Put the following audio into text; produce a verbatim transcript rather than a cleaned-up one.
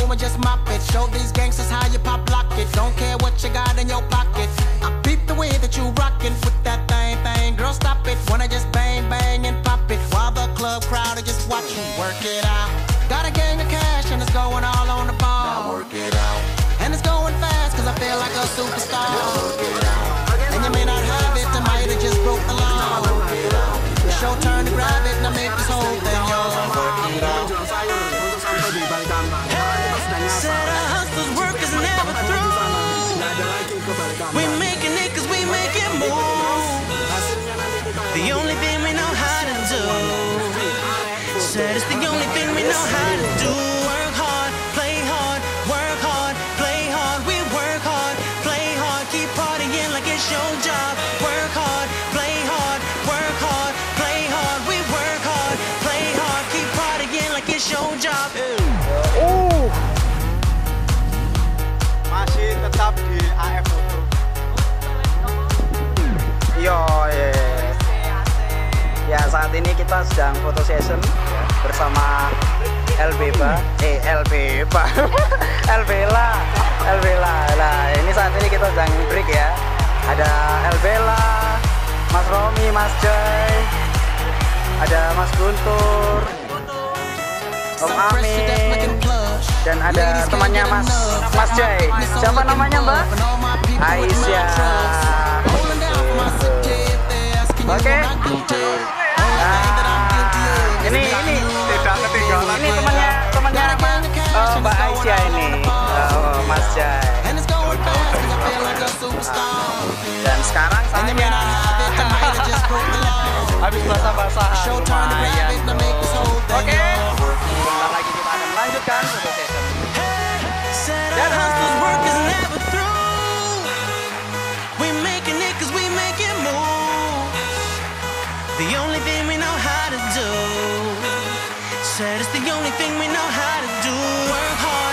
and just mop it. Show these gangsters how you pop lock it. Don't care what you got in your pocket. I peep the way that you rockin' with that thing, thing. Girl, stop it. Wanna just bang, bang and pop it while the club crowd are just watching. Work it out. Got a gang of cash and it's going all on the ball. Now work it out. And it's going fast cause I feel like a superstar. Now work it out. And you may not have it, I might have just broke the law. Now work it out. It's your turn to grab it and I make this whole thing yours. Work it out. Said our hustler's work is never through. We making it cause we make it move. The only thing we know how to do. Said it's the only thing we know how to do. Work hard, play hard, work hard, play hard. We work hard, play hard, keep partying like it's your job. Work hard, play hard, work hard, play hard. We work hard, play hard, keep partying like it's your job. Uh, masih tetap di A F Foto. Yo, yeah. Ya, saat ini kita sedang foto session bersama El Beba, eh El Beba, El Bella, El Bella. Nah, ini saat ini kita sedang break ya. Ada El Bella, Mas Romi, Mas Joy, ada Mas Guntur, Om Amin, dan ada temannya Mas Mas Joy. Siapa namanya Mbak? Aisyah. Oke. Nah, ini ini tidak ketinggalan. Ini temannya temannya uh, Mbak Aisyah ini, uh, Mas Joy. Dan sekarang saya habis basah-basah lumayan. Oke, sebentar lagi kita akan melanjutkan foto session. The only thing we know how to do. Said it's the only thing we know how to do. Work hard.